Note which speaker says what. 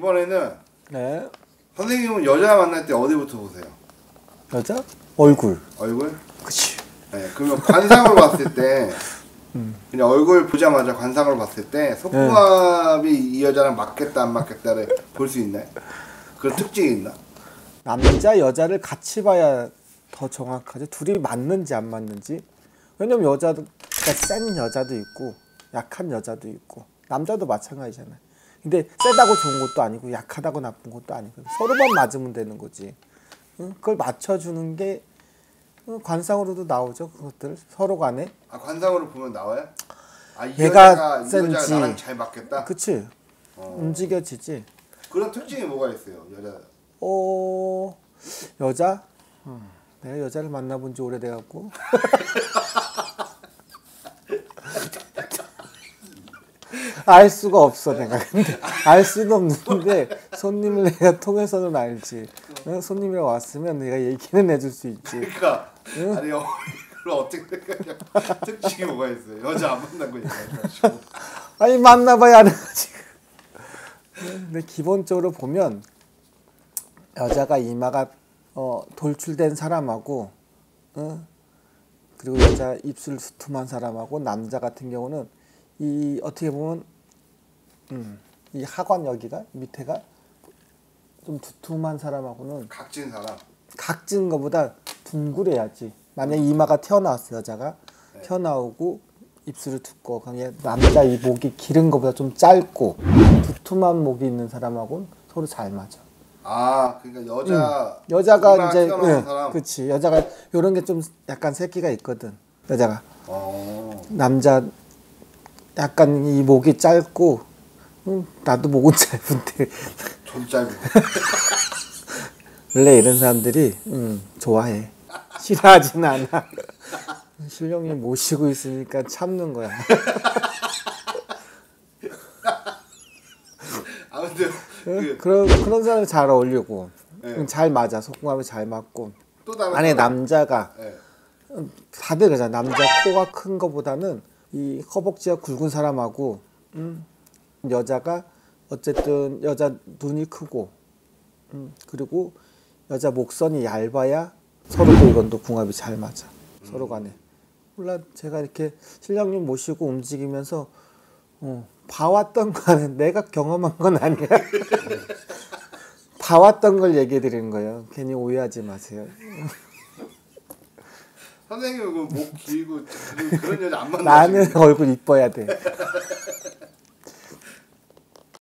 Speaker 1: 이번에는
Speaker 2: 네.
Speaker 1: 선생님은 여자 만날 때 어디부터 보세요?
Speaker 2: 여자? 얼굴.
Speaker 1: 얼굴?
Speaker 2: 그치.
Speaker 1: 네. 그러면 관상으로 봤을 때 그냥 얼굴 보자마자 관상으로 봤을 때 속궁합이 이 여자랑 맞겠다 안 맞겠다를 볼 수 있나요? 그런 특징이 있나?
Speaker 2: 남자 여자를 같이 봐야 더 정확하죠. 둘이 맞는지 안 맞는지. 왜냐면 여자가 센 여자도 있고 약한 여자도 있고 남자도 마찬가지잖아요. 근데 세다고 좋은 것도 아니고 약하다고 나쁜 것도 아니고 서로만 맞으면 되는 거지. 그걸 맞춰주는 게 관상으로도 나오죠. 그것들 서로 간에.
Speaker 1: 아, 관상으로 보면 나와요? 아, 이
Speaker 2: 얘가
Speaker 1: 여자가 이 여자가
Speaker 2: 센지.
Speaker 1: 나랑 잘 맞겠다?
Speaker 2: 그치. 움직여지지.
Speaker 1: 그런 특징이 뭐가 있어요? 여자
Speaker 2: 여자? 내가 여자를 만나본 지 오래돼갖고 알 수가 없어 내가. 근데 알 수는 없는데 손님을 내가 통해서는 알지. 손님이랑 왔으면 내가 얘기는 해줄 수 있지.
Speaker 1: 그러니까 아니 그럼 어떻게 생각해요? 특징이 뭐가 있어요? 여자 안 만난 거 얘기하셔가지고
Speaker 2: 아니 만나봐야 아는 거지. 근데 기본적으로 보면 여자가 이마가 돌출된 사람하고 그리고 여자 입술 두툼한 사람하고 남자 같은 경우는 이 어떻게 보면 이 하관 여기가 밑에가 좀 두툼한 사람하고는
Speaker 1: 각진 사람
Speaker 2: 각진 거보다 둥그래야지. 만약 이마가 튀어나왔어 여자가 튀어나오고 입술이 두꺼워 그냥 남자 이 목이 기른 거보다 좀 짧고 두툼한 목이 있는 사람하고는 서로 잘 맞아.
Speaker 1: 아 그러니까
Speaker 2: 여자가 이제
Speaker 1: 사람.
Speaker 2: 그렇지. 여자가 요런 게 좀 약간 새끼가 있거든. 여자가 남자 약간 이 목이 짧고 나도 목은 짧은데
Speaker 1: 좀 짧은
Speaker 2: 원래 이런 사람들이 좋아해. 싫어하진 않아. 신령님 모시고 있으니까 참는 거야.
Speaker 1: 아무튼
Speaker 2: 그런 사람이 잘 어울리고
Speaker 1: 네.
Speaker 2: 잘 맞아. 속궁합이 잘 맞고
Speaker 1: 또 다른
Speaker 2: 안에 남자가
Speaker 1: 네.
Speaker 2: 다들 그러잖아. 남자 코가 큰 거보다는 이 허벅지가 굵은 사람하고 여자가 어쨌든 여자 눈이 크고 그리고 여자 목선이 얇아야 서로 또 이건 또 궁합이 잘 맞아. 서로 간에. 몰라 제가 이렇게 신랑님 모시고 움직이면서 봐왔던 거는 내가 경험한 건 아니야. 봐왔던 걸 얘기해 드리는 거예요. 괜히 오해하지 마세요.
Speaker 1: 선생님은 목 길고 그런 여자 안 만나시고
Speaker 2: 나는 얼굴 이뻐야 돼.